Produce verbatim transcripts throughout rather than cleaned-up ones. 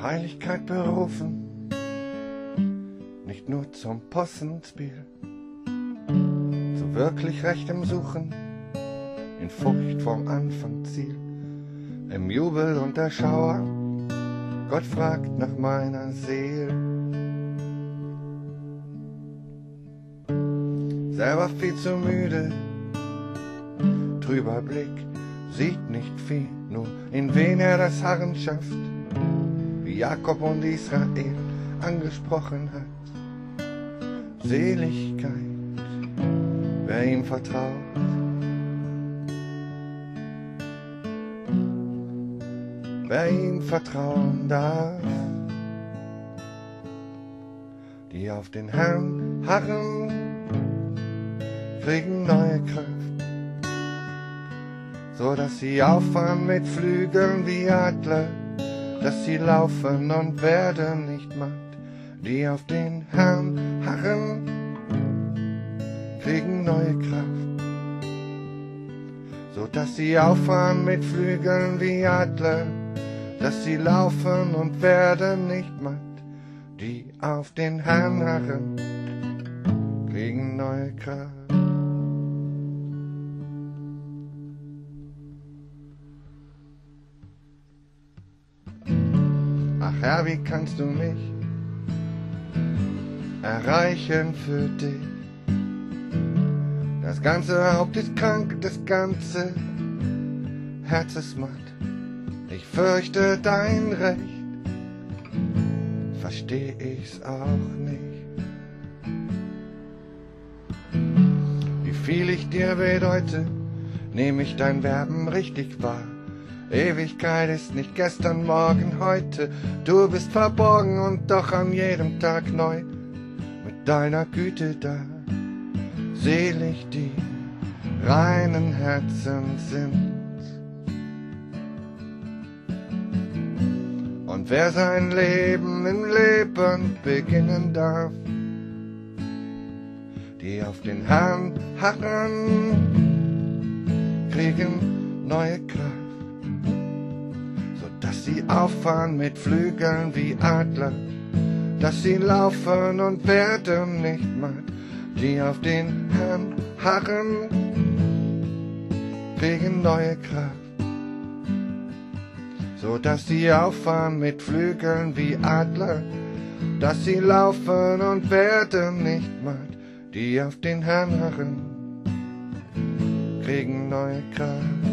Heiligkeit berufen, nicht nur zum Possenspiel, zu wirklich rechtem Suchen, in Furcht vorm Anfang Ziel, im Jubel und der Schauer, Gott fragt nach meiner Seele. Selber viel zu müde, trüber Blick, sieht nicht viel, nur in wen er das Harren schafft, wie Jakob und Israel angesprochen hat. Seligkeit, wer ihm vertraut. Wer ihm vertrauen darf, die auf den Herrn harren, kriegen neue Kraft, so dass sie auffahren mit Flügeln wie Adler, dass sie laufen und werden nicht matt. Die auf den Herrn harren, kriegen neue Kraft, so dass sie auffahren mit Flügeln wie Adler, dass sie laufen und werden nicht matt. Die auf den Herrn harren, kriegen neue Kraft. Ach Herr, wie kannst du mich erreichen für dich? Das ganze Haupt ist krank, das ganze Herz ist matt. Ich fürchte dein Recht, versteh ich's auch nicht. Wie viel ich dir bedeute, nehm ich dein Werben richtig wahr. Ewigkeit ist nicht gestern, morgen, heute. Du bist verborgen und doch an jedem Tag neu mit deiner Güte da. Selig die reinen Herzen sind. Und wer sein Leben im Leben beginnen darf, die auf den Herrn harren, kriegen neue Kraft, so dass sie auffahren mit Flügeln wie Adler, dass sie laufen und werden nicht matt. Die auf den Herrn harren, kriegen neue Kraft, so dass sie auffahren mit Flügeln wie Adler, dass sie laufen und werden nicht matt. Die auf den Herrn harren, kriegen neue Kraft.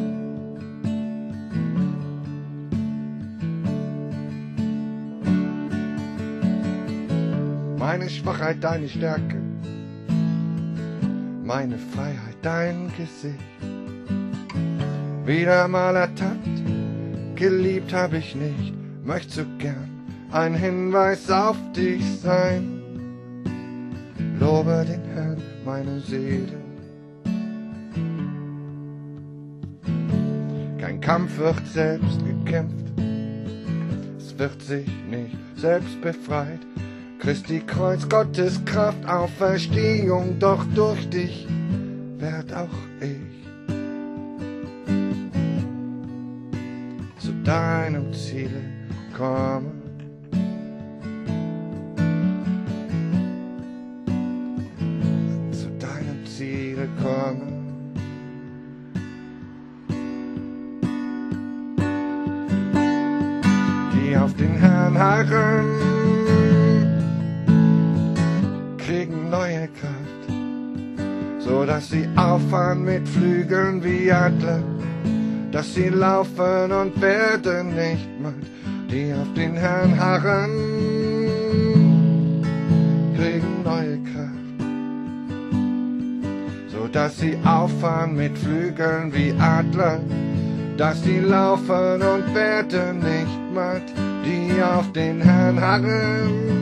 Meine Schwachheit, deine Stärke, meine Freiheit, dein Gesicht. Wieder mal ertappt, geliebt hab ich nicht, möcht so gern ein Hinweis auf dich sein. Lobe den Herrn, meine Seele. Kein Kampf wird selbst gekämpft, es wird sich nicht selbst befreit. Christi Kreuz, Gottes Kraft, Auferstehung, doch durch dich werd auch ich zu deinem Ziele kommen. Zu deinem Ziele kommen. Die auf den Herrn harren, kriegen neue Kraft, so dass sie auffahren mit Flügeln wie Adler, dass sie laufen und werden nicht matt. Die auf den Herrn harren, kriegen neue Kraft, so dass sie auffahren mit Flügeln wie Adler, dass sie laufen und werden nicht matt. Die auf den Herrn harren,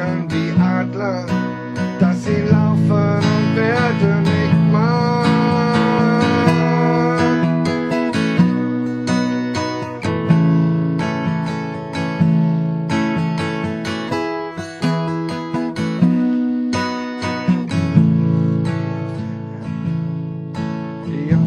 fliegen wie Adler, dass sie laufen und werden nicht matt. Ja.